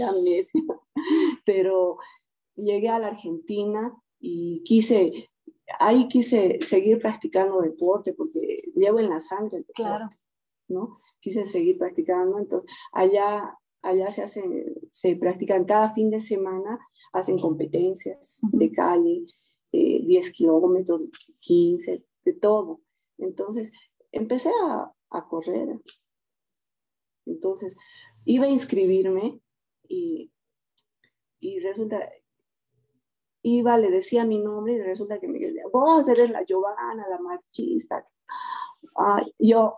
pero llegué a la Argentina y quise seguir practicando deporte porque llevo en la sangre el deporte, claro, ¿no? Quise seguir practicando, entonces allá se practican cada fin de semana, hacen competencias de calle, 10 kilómetros, 15, de todo. Entonces empecé a correr. Entonces iba a inscribirme y resulta, le decía mi nombre y resulta que me decía, vos eres la Giovanna, la marchista. Ay,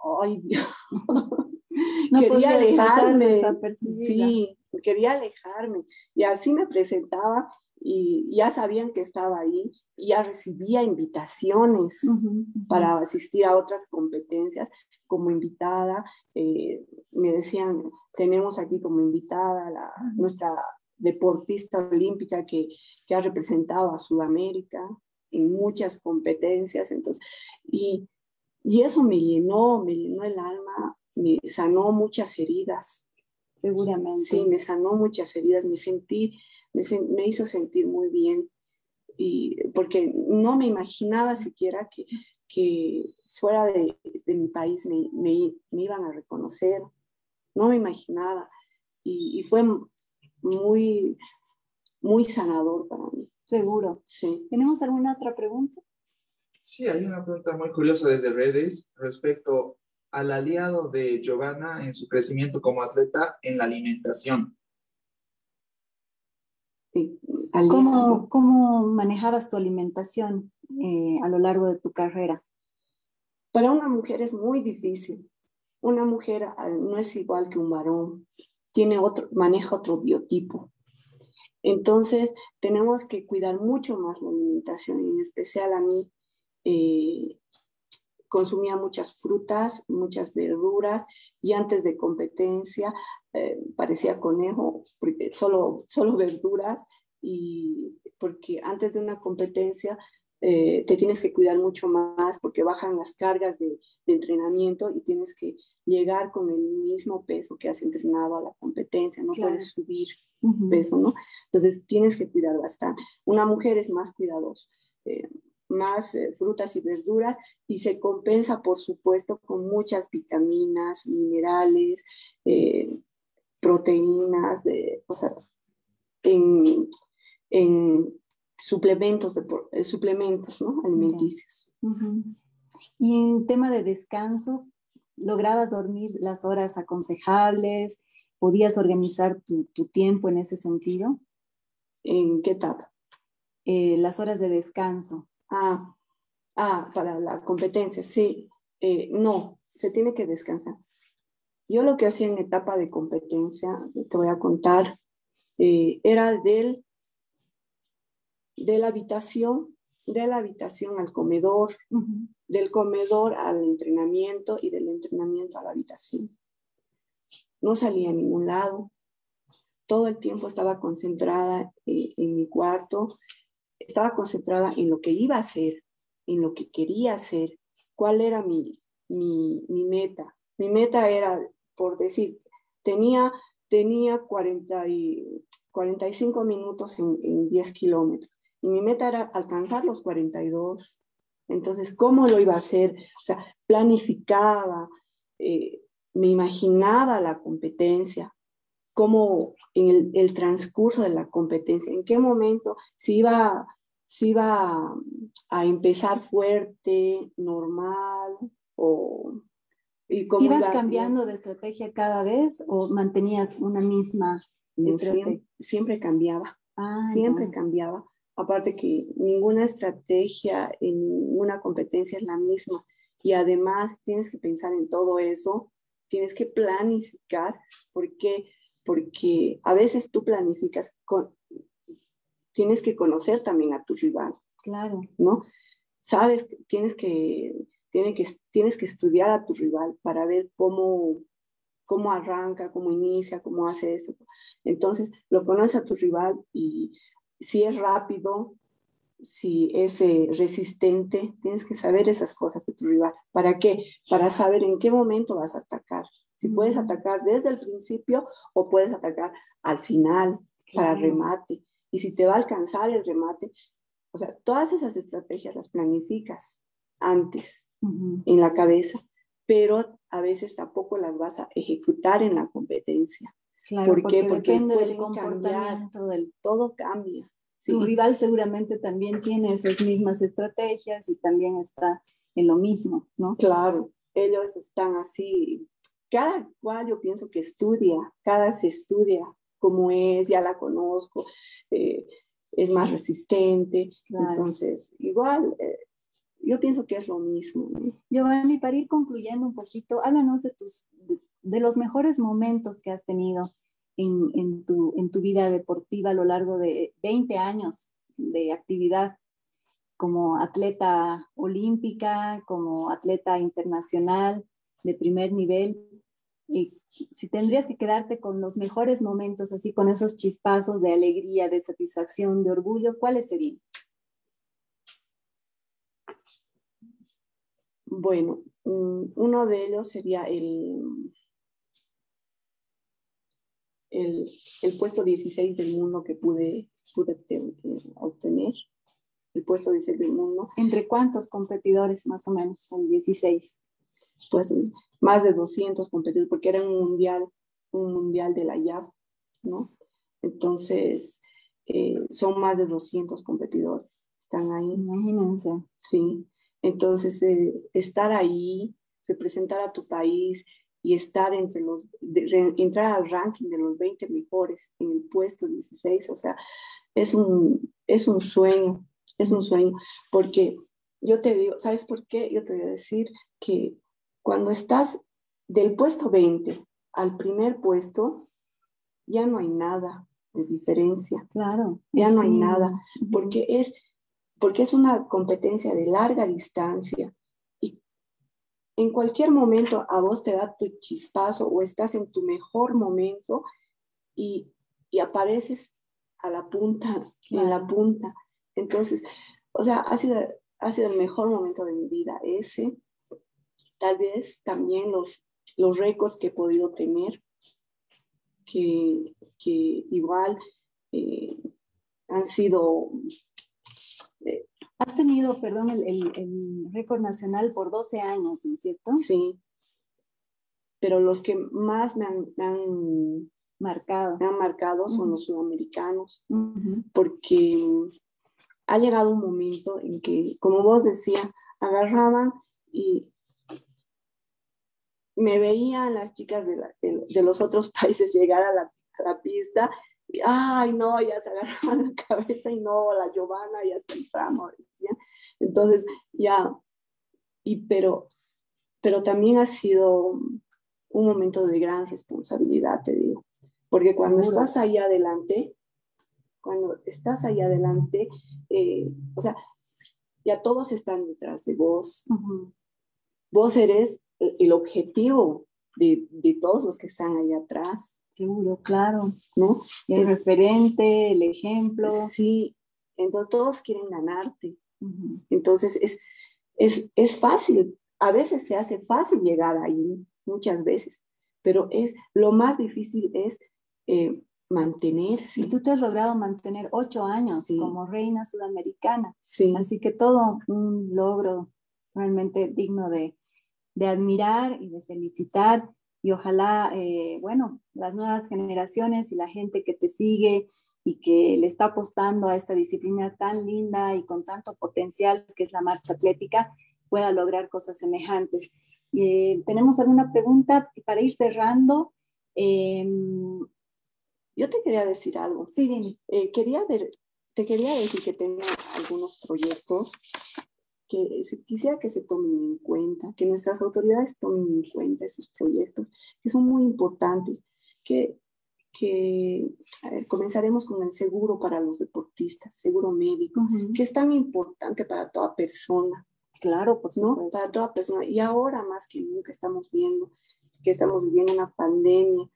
no quería alejarme, desapercibida. sí, quería alejarme. Y así me presentaba y ya sabían que estaba ahí y ya recibía invitaciones para asistir a otras competencias como invitada. Me decían, tenemos aquí como invitada nuestra deportista olímpica que ha representado a Sudamérica en muchas competencias. Entonces, y eso me llenó el alma, me sanó muchas heridas. Seguramente. Sí, me sanó muchas heridas, me hizo sentir muy bien, y porque no me imaginaba siquiera que fuera de mi país me iban a reconocer, no me imaginaba, y fue muy, muy sanador para mí. Seguro. Sí. ¿Tenemos alguna otra pregunta? Sí, hay una pregunta muy curiosa desde redes respecto al aliado de Giovanna en su crecimiento como atleta en la alimentación. Sí. ¿Cómo manejabas tu alimentación a lo largo de tu carrera? Para una mujer es muy difícil. Una mujer no es igual que un varón, maneja otro biotipo. Entonces, tenemos que cuidar mucho más la alimentación, en especial a mí. Consumía muchas frutas, muchas verduras, y antes de competencia parecía conejo, porque solo verduras, y porque antes de una competencia te tienes que cuidar mucho más porque bajan las cargas de entrenamiento y tienes que llegar con el mismo peso que has entrenado a la competencia, no puedes subir peso, ¿no? Entonces tienes que cuidar bastante. Una mujer es más cuidadosa. Más frutas y verduras, y se compensa, por supuesto, con muchas vitaminas, minerales, proteínas, o sea, en suplementos, ¿no? Alimenticios. Y en tema de descanso, ¿lograbas dormir las horas aconsejables? ¿Podías organizar tu tiempo en ese sentido? ¿En qué etapa? Las horas de descanso. Para la competencia, sí. No, se tiene que descansar. Yo lo que hacía en etapa de competencia, te voy a contar, era de la habitación al comedor, del comedor al entrenamiento y del entrenamiento a la habitación. No salía a ningún lado. Todo el tiempo estaba concentrada en mi cuarto, estaba concentrada en lo que iba a hacer, en lo que quería hacer, cuál era mi meta. Mi meta era, por decir, tenía 45 minutos en 10 kilómetros, y mi meta era alcanzar los 42. Entonces, ¿cómo lo iba a hacer? O sea, planificaba, me imaginaba la competencia, cómo en el transcurso de la competencia, en qué momento si iba a empezar fuerte, normal, y cómo ¿Ibas cambiando de estrategia cada vez o mantenías una misma estrategia? Siempre cambiaba, siempre cambiaba. Aparte que ninguna estrategia en ninguna competencia es la misma, y además tienes que pensar en todo eso, tienes que planificar, porque a veces tú planificas, tienes que conocer también a tu rival. Claro. ¿No? Sabes, tienes que estudiar a tu rival para ver cómo cómo arranca, cómo inicia, cómo hace eso. Entonces, lo conoces a tu rival y si es rápido, si es resistente, tienes que saber esas cosas de tu rival. ¿Para qué? Para saber en qué momento vas a atacar. Si puedes atacar desde el principio o puedes atacar al final para remate. Y si te va a alcanzar el remate, o sea, todas esas estrategias las planificas antes en la cabeza, pero a veces tampoco las vas a ejecutar en la competencia. Claro, ¿Por qué? porque depende del comportamiento, todo cambia. Sí. Tu rival seguramente también tiene esas mismas estrategias y también está en lo mismo, ¿no? Claro, ellos están así, cada cual yo pienso que estudia, cada se estudia como es, ya la conozco, es más resistente, claro. Entonces igual yo pienso que es lo mismo, ¿no? Giovanni, para ir concluyendo un poquito, háblanos de los mejores momentos que has tenido en tu vida deportiva a lo largo de 20 años de actividad como atleta olímpica, como atleta internacional de primer nivel. Y si tendrías que quedarte con los mejores momentos, así con esos chispazos de alegría, de satisfacción, de orgullo, ¿cuáles serían? Bueno, uno de ellos sería el puesto 16 del mundo que pude obtener, el puesto 16 del mundo. ¿Entre cuántos competidores más o menos? El 16. Pues más de 200 competidores, porque era un mundial de la IAF, ¿no? Entonces, son más de 200 competidores, están ahí. Imagínense. Sí, entonces estar ahí, representar a tu país y estar entrar al ranking de los 20 mejores en el puesto 16, o sea, es un sueño, porque yo te digo, ¿sabes por qué? Yo te voy a decir que cuando estás del puesto 20 al primer puesto, ya no hay nada de diferencia. Claro. Ya no hay nada, porque es una competencia de larga distancia y en cualquier momento a vos te da tu chispazo o estás en tu mejor momento y apareces a la punta, claro. En la punta. Entonces, o sea, ha sido el mejor momento de mi vida ese. Tal vez también los récords que he podido tener, que igual han sido... Has tenido, perdón, el récord nacional por 12 años, ¿no es cierto? Sí, pero los que más me han marcado son los sudamericanos, porque ha llegado un momento en que, como vos decías, agarraban y me veían las chicas de los otros países llegar a la pista. Y, ay, no, ya se agarraban la cabeza y no, la Giovanna ya está entrando, decían. Entonces, ya, pero también ha sido un momento de gran responsabilidad, te digo, porque cuando estás ahí adelante, o sea, ya todos están detrás de vos. Vos eres el objetivo de todos los que están ahí atrás. Seguro, claro. ¿No? El referente, el ejemplo. Sí, entonces todos quieren ganarte. Entonces es fácil, a veces se hace fácil llegar ahí, muchas veces, pero lo más difícil es mantenerse. Y tú te has logrado mantener 8 años como reina sudamericana. Sí. Así que todo un logro realmente digno de admirar y de felicitar. Y ojalá, bueno, las nuevas generaciones y la gente que te sigue y que le está apostando a esta disciplina tan linda y con tanto potencial que es la marcha atlética, pueda lograr cosas semejantes. ¿Tenemos alguna pregunta para ir cerrando? Yo te quería decir algo. Sí, dime. Te quería decir que tengo algunos proyectos que quisiera que se tomen en cuenta, que nuestras autoridades tomen en cuenta esos proyectos, que son muy importantes, a ver, comenzaremos con el seguro para los deportistas, seguro médico, que es tan importante para toda persona. Claro, por supuesto. ¿No? Para toda persona. Y ahora más que nunca estamos viendo que estamos viviendo una pandemia,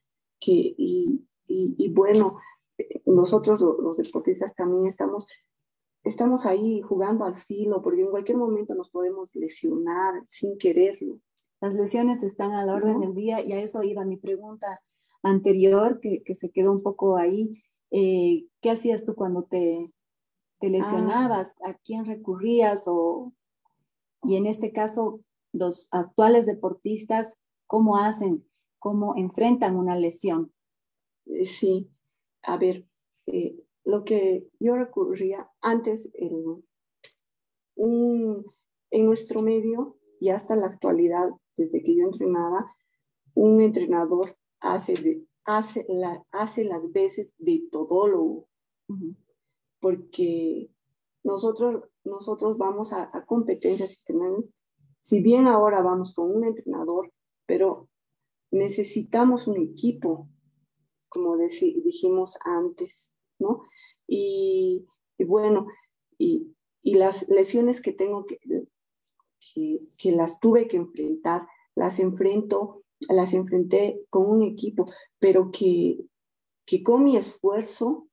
y bueno, nosotros los deportistas también estamos ahí jugando al filo, porque en cualquier momento nos podemos lesionar sin quererlo. Las lesiones están a la orden del día y a eso iba mi pregunta anterior, que se quedó un poco ahí. ¿Qué hacías tú cuando te lesionabas? ¿A quién recurrías? Y en este caso, los actuales deportistas, ¿cómo hacen? ¿Cómo enfrentan una lesión? Sí, a ver, lo que yo recurría antes en nuestro medio y hasta la actualidad, desde que yo entrenaba, un entrenador hace las veces de todólogo, porque nosotros vamos a competencias internacionales, si bien ahora vamos con un entrenador, pero necesitamos un equipo, como dijimos antes, ¿no? Y bueno, y las lesiones que tengo que las tuve que enfrentar, las enfrenté con un equipo, pero que con mi esfuerzo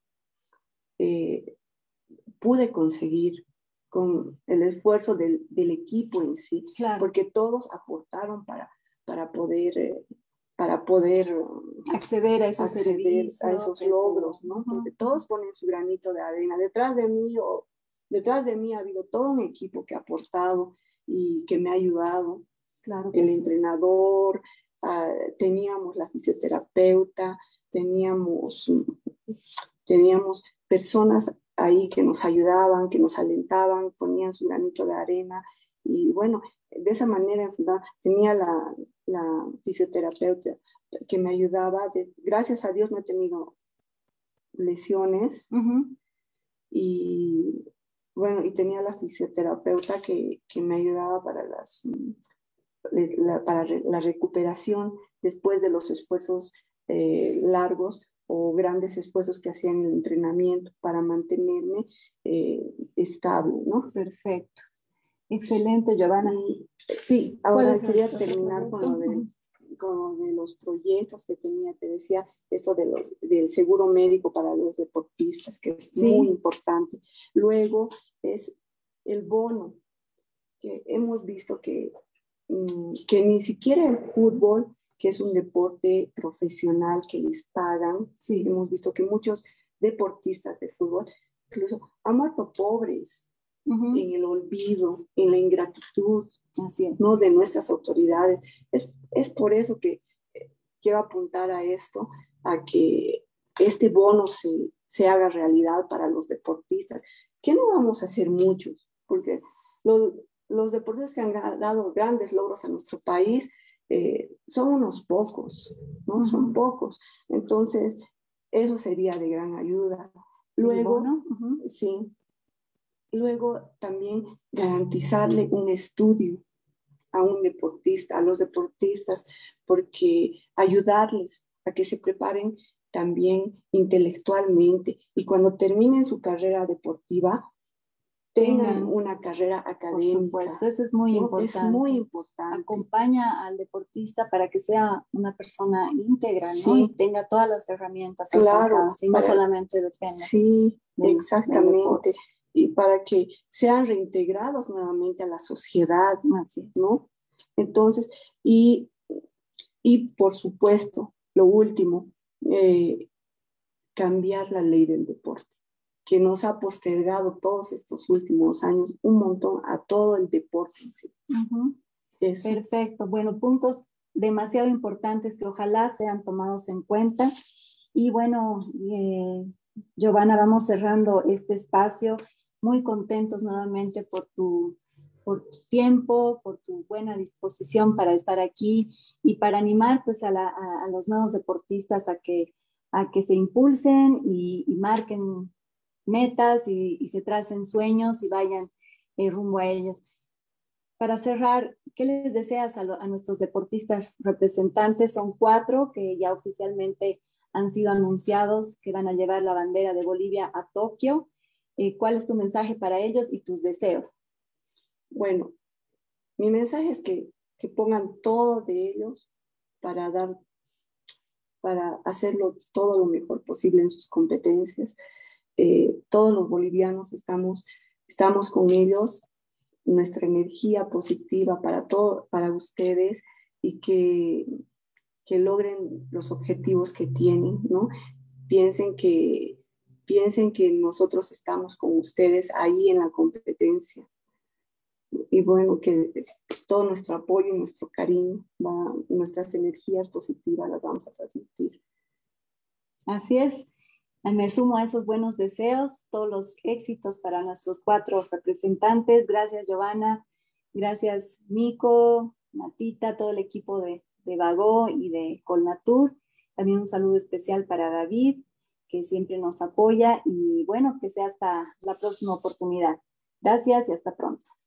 pude conseguir, con el esfuerzo del equipo en sí, claro, porque todos aportaron para poder acceder a esos servicios, a esos logros, ¿no? Porque todos ponen su granito de arena. Detrás de mí ha habido todo un equipo que ha aportado y que me ha ayudado. Claro, el entrenador, teníamos la fisioterapeuta, teníamos personas ahí que nos ayudaban, que nos alentaban, ponían su granito de arena, y bueno, de esa manera tenía la fisioterapeuta que me ayudaba. Gracias a Dios no he tenido lesiones, y bueno, y tenía la fisioterapeuta que me ayudaba para la recuperación después de los esfuerzos largos o grandes esfuerzos que hacía en el entrenamiento para mantenerme estable, ¿no? Perfecto. Excelente, Giovanna. Sí, ahora quería terminar con lo de los proyectos que tenía. Te decía esto del seguro médico para los deportistas, que es muy importante. Luego es el bono, que hemos visto que ni siquiera el fútbol, que es un deporte profesional que les pagan, hemos visto que muchos deportistas de fútbol incluso han muerto pobres, en el olvido, en la ingratitud, ¿no? De nuestras autoridades. Es por eso que quiero apuntar a esto, a que este bono se haga realidad para los deportistas, que no vamos a hacer muchos, porque los deportistas que han dado grandes logros a nuestro país son unos pocos, ¿no? Son pocos. Entonces, eso sería de gran ayuda. Luego, luego también garantizarle un estudio a un deportista, a los deportistas, porque ayudarles a que se preparen también intelectualmente y cuando terminen su carrera deportiva tengan una carrera académica. Por supuesto, eso es muy importante. Es muy importante. Acompaña al deportista para que sea una persona íntegra, ¿no? Y tenga todas las herramientas a su alcance, y no solamente depende. Sí, exactamente. Y para que sean reintegrados nuevamente a la sociedad, ¿no? Entonces, y por supuesto, lo último, cambiar la ley del deporte, que nos ha postergado todos estos últimos años un montón a todo el deporte en sí. Perfecto. Bueno, puntos demasiado importantes que ojalá sean tomados en cuenta. Y bueno, Giovanna, vamos cerrando este espacio. Muy contentos nuevamente por tu tiempo, por tu buena disposición para estar aquí y para animar pues a los nuevos deportistas a que se impulsen y marquen metas y se tracen sueños y vayan rumbo a ellos. Para cerrar, ¿qué les deseas a nuestros deportistas representantes? Son 4 que ya oficialmente han sido anunciados que van a llevar la bandera de Bolivia a Tokio. ¿Cuál es tu mensaje para ellos y tus deseos? Bueno, mi mensaje es que pongan todo de ellos para hacerlo todo lo mejor posible en sus competencias. Todos los bolivianos estamos con ellos, nuestra energía positiva para ustedes, y que logren los objetivos que tienen, ¿no? Piensen que nosotros estamos con ustedes ahí en la competencia. Y bueno, que todo nuestro apoyo y nuestro cariño, nuestras energías positivas las vamos a transmitir. Así es. Me sumo a esos buenos deseos, todos los éxitos para nuestros 4 representantes. Gracias, Giovanna. Gracias, Nico, Natita, todo el equipo de Bagó y de Colnatur. También un saludo especial para David, que siempre nos apoya. Y bueno, que sea hasta la próxima oportunidad. Gracias y hasta pronto.